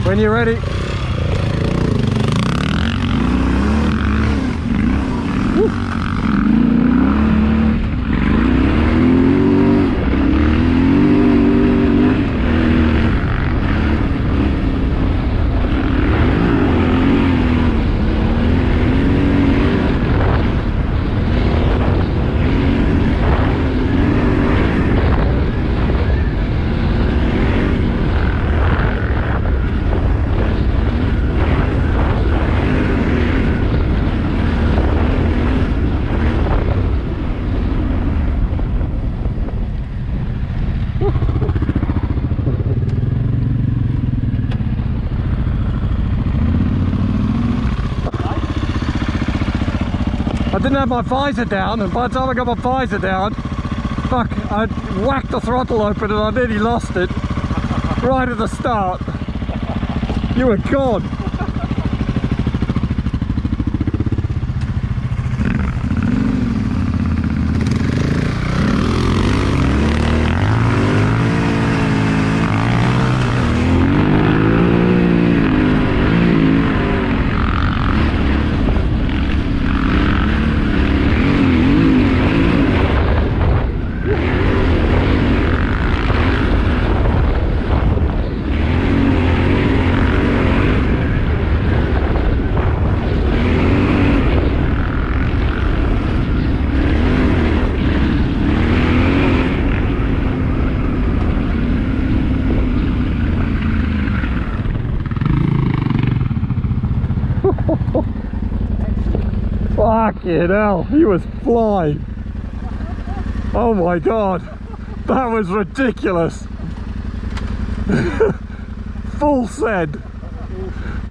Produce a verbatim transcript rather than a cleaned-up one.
When you're ready. I didn't have my visor down, and by the time I got my visor down, fuck, I whacked the throttle open and I nearly lost it right at the start. You were gone. Fucking hell, he was flying. Oh my god, that was ridiculous. Full send.